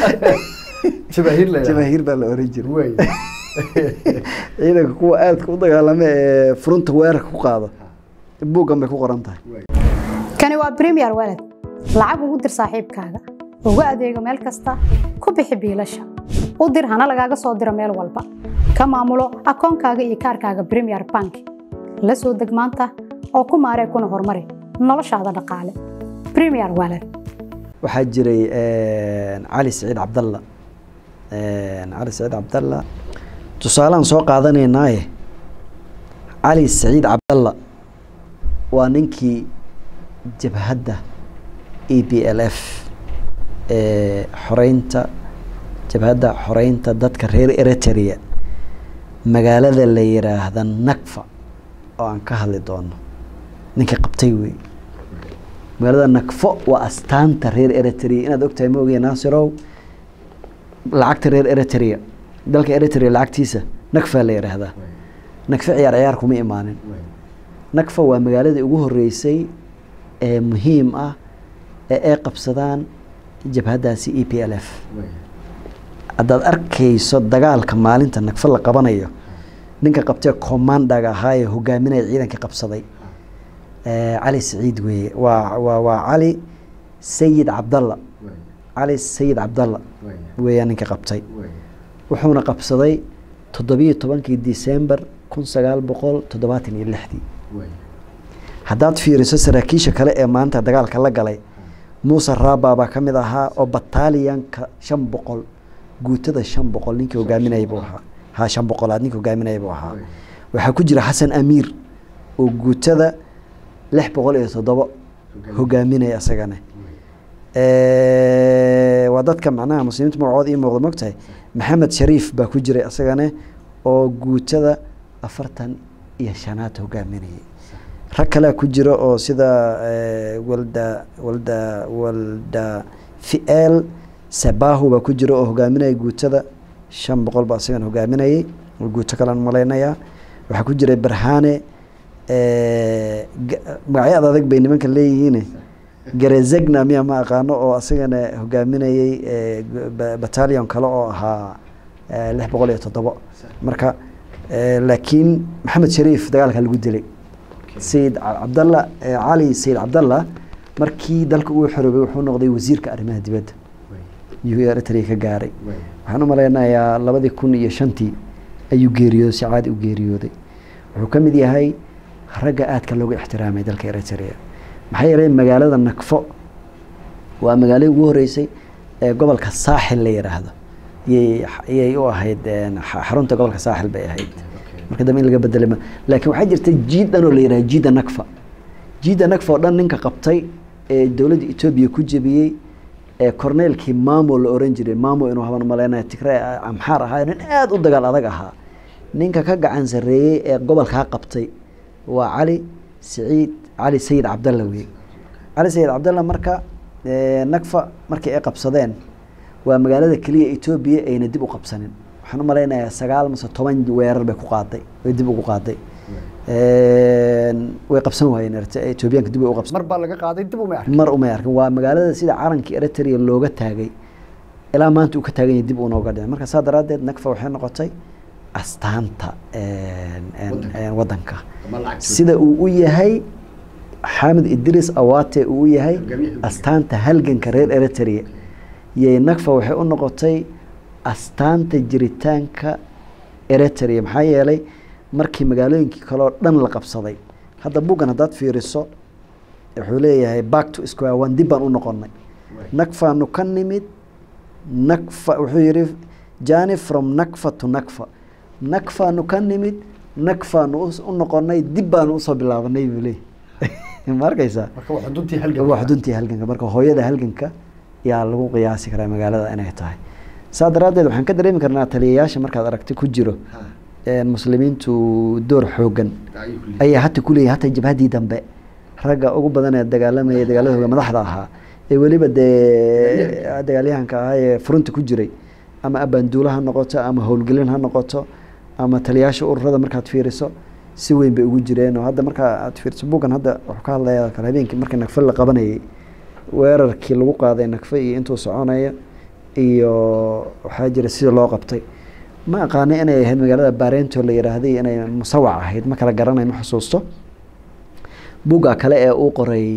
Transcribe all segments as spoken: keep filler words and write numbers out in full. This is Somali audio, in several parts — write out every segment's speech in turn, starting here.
جماهير لا جماهير بالأوريجين وين إذا كوا قاعد كودا لما فرونت وير كوقاضة بوقا ما كوقرنته كان هو بريمير ولد لعب ودر صاحب كذا وقعد يجوا مال كستا كوب يحب يلاشى ودر هنا لقى صادر مال والبا كما عملوا أكون كذا يكار كذا بريمير بانك لسه دقمانته أو كم عارف يكون هرمري نلاش هذا دقالة بريمير ولد وحجري علي سعيد عبد الله علي سعيد عبد الله تصالان سوق هذا نايه علي سعيد عبد الله وننكي جبهده إي بي إل إف حرينتا جبهده حرينتا dadka reer Eritrea magaalada la yiraahdo Nakfa oo aan ka hadli doono ninka qabtay way magaalada Nakfa waa astaanta reer Eritrea inaad ogtahay ma ogeen Naasirow lacagta reer Eritrea dalka Eritrea lacagtiisa Nakfa la yiraahdo Nakfa ciyaar ciyaar kuma imaanin Nakfa waa magaalada ugu horeysay ee muhiim ah ee ay qabsadaan jabhadaasi E P L F hadaad arkayso dagaalka maalinta Nakfa la qabanayo ninka qabtay commandaga ahaa ee hogaaminaya ciidanka qabsaday ee Ali Saciid weeye waa waa waa Ali Sayid Abdallah Ali Sayid Abdallah weeye ninka qabtay wuxuuna qabsaday toddoba iyo tobankii December kun sagaal boqol toddobaatan iyo lix haddaad fiiriso saraakiisha kale ee maanta dagaalka la galay Muuse Raaba baa kamid ahaa oo battaliyanka shan boqol guutada shan boqol ninkii hogaaminayay buu ahaa ha shan boqol aad ninkii hogaaminayay buu ahaa waxa ku jira Xasan Amiir oo guutada lix boqol iyo toddoba hogaaminaya asagana ee waa dadka macnaha muslimiinta magacood iyo muuqda mogtahay Maxamed Shariif baa ku jiray asagana oo guutada afartan iyo shanaad hogaaminayay rag kale ku jira oo sida walda walda walda fi'al sabahu ba ku jira oo hogaaminay guutada shan boqol ba asagan hogaaminayay guuto kale maleynaya waxa ku jira Barhane ee magacyada adag bay nimanka leeyihiin Garezegna miya ma aqaano oo asagana hogaaminayay battalion kale oo ahaa lix boqol iyo toddoba marka laakiin Maxamed Shariif dagaalka lagu dilay سيد عبد الله علي سيد عبد الله markii dalka uu xorobay wuxuu noqday wasiirka arrimaha dibadda iyo Eritrea ka gaaray waxaan u maleynayaa labadii kun iyo shantii ayuu geeriyooday si caadi u geeriyooday wuxuu ka mid yahay ragga aadka loogu ixtiraamay dalka Eritrea maxay yeelay magaalada Nakfo waa magaalada ugu horeysay ee gobolka Saaxil la yiraahdo iyay u ahayd xarunta gobolka Saaxil bay ahayd marka dambe laga bedelay laakiin waxa jirta jiidan oo la yiraahdo jiida Nakfa jiida Nakfa oo dhan ninka qabtay ee dawladda Itoobiya ku jabiyay ee korneelkii Maamo la oran jiray Maamo inuu haban maleynaa Tigray Amxaar ahaa in aad u dagaal adag ahaa ninka ka gacan sareeyay ee gobolka qabtay waa Ali Saciid Ali Sayid Abdallah weey Ali Sayid Abdallah marka Nakfa markii ay qabsadeen waa magaalada kaliya Itoobiya ayna dib u qabsanin waxaan u maleynayaa sagaal mise toban weerar bay ku qaaday way dib ugu qaaday ee way qabsan waayeen Itoobiyaanka dib u qabsan mar baa laga qaaday dib u ma arkin mar uma arkin waa magaalada sida calanka Eritrea looga taagay ilaa maanta uu ka taagan yahay dib u nooga dhigay marka saadaradeed Nakfa waxay noqotay astaanta ee wadanka sida uu u yahay Xamed Idris Awate uu yahay astaanta halganka reer Eritrea yey Nakfa waxay u noqotay astaanta jiritaanka Eritrea maxaa yeelay markii magaalooyinkii kale oo dhan la qabsaday hadda buugan hadaad fiiriso wuxuu leeyahay back to square one dib baan u noqonnay Nakfa nu ka nimid Nakfa wuxuu yiri journey from Nakfa to Nakfa Nakfa nu ka nimid Nakfa nu u noqonnay dib baan u soo bilaabanay wili markaysa marka wax duntii halgan wax duntii halganka marka hooyada halganka yaa lagu qiyaasi karaa magaalada inay tahay saadaradeed waxaan ka dareemi karnaa taliyayaasha markaad aragtay ku jiro ee muslimiintu door xoogan ay hata kulay hata jabhadii dambe raga ugu badan ee dagaalamay dagaaladooda madaxda ahaa ee waliba dagaalyahanka ah ee front ku jiray ama abaanduulaha noqoto ama howlgelin ha noqoto ama taliyayaasha ururada markaad fiiriso si weyn bay ugu jireen oo hadda marka aad fiiriso buugan hadda wuxuu ka hadlayaa kala habeenkii markii Nakfa la qabanayay weerarkii lagu qaaday Nakfa iyo intuu soconaya iyo waxaa jira sida loo qabtay ma aqaanay inay ahayd magaalada Barento la yiraahday inay musawac ahayd ma kala garanay ma xusuusto buuga kale ee uu qoray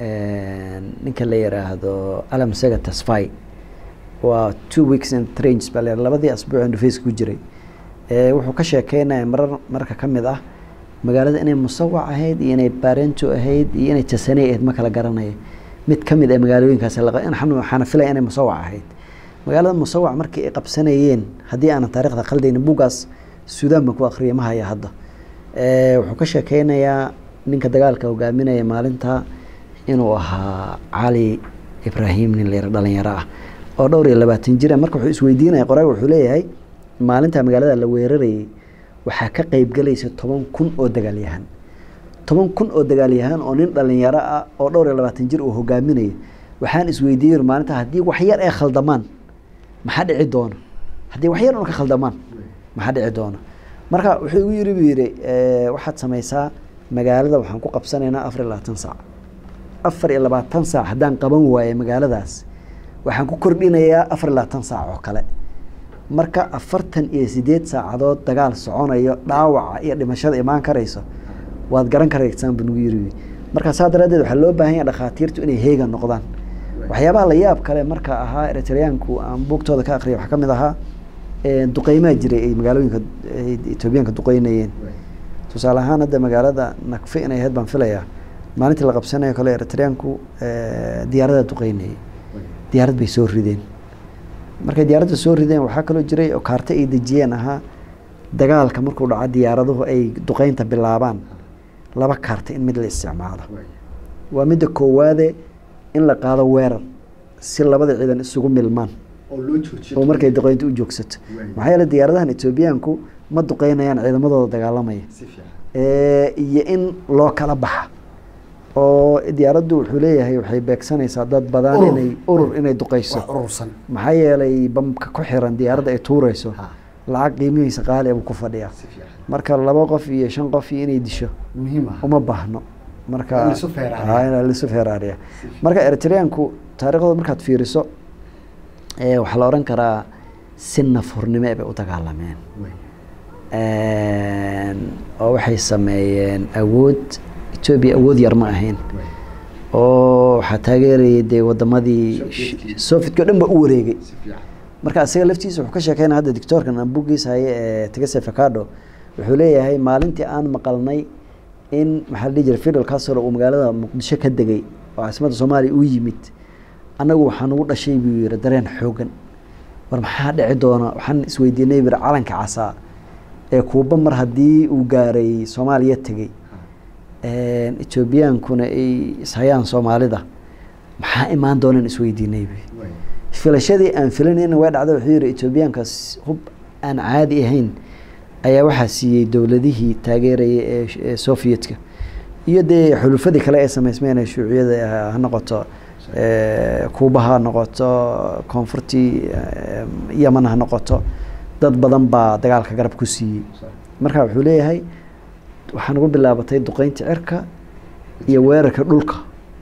ninka la yiraahdo Alam Sega Tasfay waa two weeks in trains bal labadii asbuuc in face ku jiray ee wuxuu ka sheekeynaa marar marka kamid ah magaalada inay musawac ahayd iyo inay Barento ahayd iyo inay Tasane ahayd ma kala garanay mid kamid ah magaalooyinkaas la in xana filay inay musawac ahayd magaalada musawac markii ay qabsanayeen hadii aan taariikhda qaldeyn buugaas Suudaan ma ku akhriyo ma haya hadda ee wuxuu ka sheekeynayaa ninka dagaalka hogaaminaya maalinta inuu ahaa Ali Ibrahim nin leer dhalinyaro ah oo dhowr iyo labaatan jir marka wuxuu isweydiinay qoraal wuxuu leeyahay maalinta magaalada la weeraray waxa ka qayb galaysa toban kun oo dagaalyahan toban kun oo dagaalyahan oo nin dhalinyaro ah oo dhowr iyo labaatan jir uu hogaaminay waxaan isweydiiyay maalinta hadii wax yar ay khaldamaan maxaa dhici doona hadii wax yar oo ka khaldamaan maxaa dhici doona marka wuxuu igu yiri biiray ee waxaad sameeysaa magaalada waxaan ku qabsanaynaa afar iyo labaatan saac afar iyo labaatan saac hadaan qaban waayo magaaladaas waxaan ku kordhinayaa afar iyo labaatan saac oo kale marka afartan iyo sideed saacadood dagaal soconayo dhaawaca iyo dhimashada imaan kareyso waad garan kareysan buu yiri marka saadaradeed waxa loo baahan yahay dhaqaatiirtu inay heega noqdaan waxyaabaha la yaab kale marka ahaa Eritreanku aan buugtooda ka akhriyo waxa kamid ahaa ee duqeymaha jiray ee magaalooyinka Itoobiyaanka duqeynayeen tusaale ahaan hadda magaalada Nakfe inay ahayd baan filayaa maalintii la qabsanayo kale Eritreanku ee diyaarada duqeynay diyaarad bay soo rideen markay diyaaradda soo rideen waxa kale jiray oo kaarta ay dajiyeen ahaa dagaalka markuu dhaco diyaaraduhu ay duqeynta bilaabaan laba kaarta in mid la isticmaalo waa mid koowaade in la qaado weerar si labada ciidan isugu milmaan oo loo joojiyo oo markay duqeyntu u joogsato maxay la diyaaradahan Itoobiyaanku ma duqeynayaan ciidamadooda dagaalamaya si fiican ee iyo in loo kala baxa oo diyaaraddu wuxuu leeyahay waxay beegsanaysaa dad badan inay urur inay duqeyso urursan maxay yeelay bamka ku xiran diyaaradda ay tuurayso lacag qiimihiisa qaali ah ku fadhiya marka laba qof iyo shan qof inay disho muhiim ah uma baahno marka la la sufeeraariya marka Eritreanku taariikhdooda markaad fiiriso ee waxa la oran karaa sinna furnimo ay u dagaalameen ee oo waxay sameeyeen awood Ethiopia awood yar ma ahayn oo waxa taageerayay wadamadii Soviet-ka dhanba u wareegay marka asaga laftiisa wuxuu ka sheekeynaa hadda doctorkan aan buugiisa hay ee Tegese Fakado wuxuu leeyahay maalintii aan maqalnay in maxaa la jiray Fidel Castro oo magaalada Muqdisho ka degay oo caasimadda Soomaaliya u yimid anagu waxaan ugu dhashay buu yiri dareen xoogan war maxaa dhici doona waxaan isweydiinay bir calanka casa ee Kuuba mar hadii uu gaaray Soomaaliya tagay ee Ethiopiankuna ay ishayaan Soomaalida maxaa imaan doonaan isweydiinay filashadii aan filanayna way dhacday wuxuu yiri Ethiopiankas hub aan caadi ahayn ayaa waxa siiyay dawladihii taageerayay ee Soviet-ka iyo de xulufadii kale ee sameysmeen shuuciyada ha noqoto ee Kuuba ha noqoto koonfurti Yemen ha noqoto dad badan baa dagaalka garab ku siiyay marka wuxuu leeyahay waxaan ugu bilaabatay duqeynta cirka iyo weerarka dhulka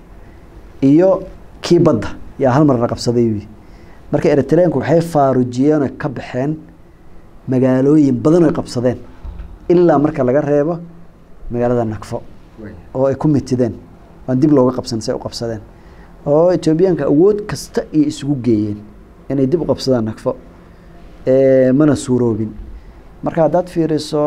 iyo kiibada yaa hal mar la qabsaday marka Eritreanku waxay faarujiyeen ka baxeen magaalooyin badan oo qabsadeen ilaa marka laga reebo magaalada Nakfo oo ay ku mitideen aan dib looga qabsan say u qabsadeen oo Ethiopiaanka awood kasta ay isugu geeyeen inay dib u qabsadaan Nakfo ee mana suuroobin marka dad fiiriso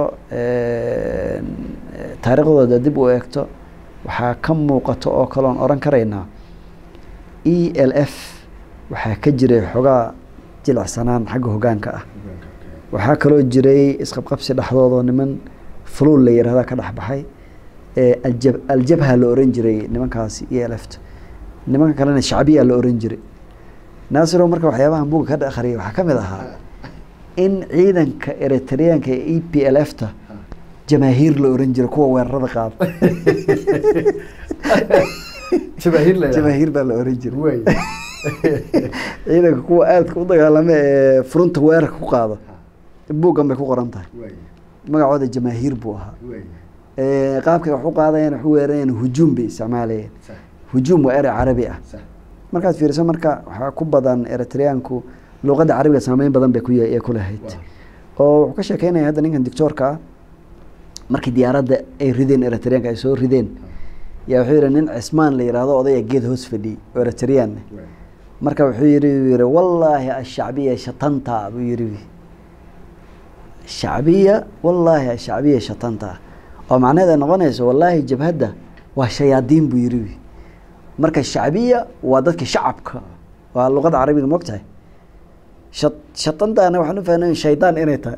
ee taariikhdooda dib u eegto waxa ka muuqato oo kale oo oran kareynaa E L F waxa ka jiray xogaa jilicsanaan xagga hoggaanka ah waxa kale oo jiray isqabqabsi dhaxdooda niman fuluul la yiraahdo ka dhaxbaxay ee aljabha la oran jiray nimankaasi E L F nimanka kalena shacbiya la oran jiray naasiro marka waxyaabaha buug ka akhriyo waxa kamid ahaa in ciidanka Eritreanka ee E P L F ta jamaahiir la oran jiray kuwa weerarada qaad jamaahiir la jamaahiir baa la oran jiray way ciidanka kuwa aad u dagaalama ee front weerarka ku qaado buugan bay ku qoran tahay magacooda jamaahiir buu ahaa ee qaabka wax u qaadayeen wax u weerareen hujuum bay isticmaalayeen hujuum waa eray carabi ah markaad fiiriso marka waxa ku badan Eritreanku luqadda carabiga saameyn badan bay ku ye- ku lahayd oo wuxuu ka sheekeynaya hadda ninkan doctoorka ah markii diyaaradda ay rideen eritreanka ay soo rideen yaa wuxuu yidhi nin cismaan la yidhaahdo odaya geed hoos fadhiyey oo eritrian marka wuxuu yidhi yidhi wallaahi ashacbiya shatanta buu yidhi shacbiya wallaahi ashacbiya shatanta oo macnaheeda noqonayso wallaahi jabhadda waa shayaadiin buu yidhi marka shacbiya waa dadka shacabka waa luqadda carabiga moogtahay shatantana waxaan u fahnay shaydaan inay tahay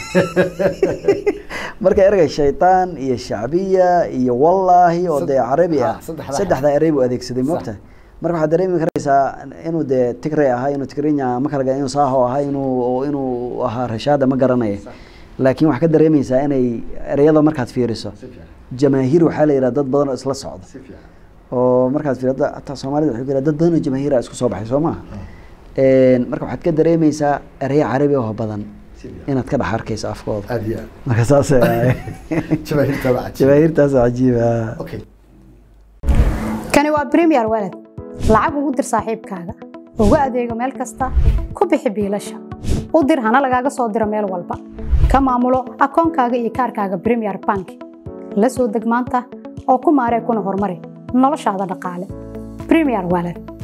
marka erga shaydaan iyo shacbiya iyo wallaahi oo dee carabi ah saddexda erey buu adeegsaday moogtahay marka waxaad dareemi karaysaa inuu dee tigray ahaa inuu tigrinya ma kala garan inuu saaho ahaa inuu inuu ahaa rashaada ma garanaya laakiin waxaa ka dareemaysaa inay ereyada markaad fiiriso jamaahiir waxaa la yidhaha dad badan oo isla socda oo markaad fiirada hataa soomaalida waxay ku yidhaha dad badan oo jamaahiir ah isku soo baxay soo maaha marka waxaad ka dareemaysaa ereyo carabi oo badan inaad ka dhex arkayso afkooda marka saas jamaahiirtaas cajiiba kani waa Premier Wallet lacag ugu dir saaxiibkaaga ugu adeego meel kasta ku bixi biilasha u dir hana lagaaga soo diro meel walba ka maamulo akoonkaaga iyo kaarkaaga Premier Bank la soo deg maanta oo ku maaree kuna horumari noloshaada dhaqaale Premier Wallet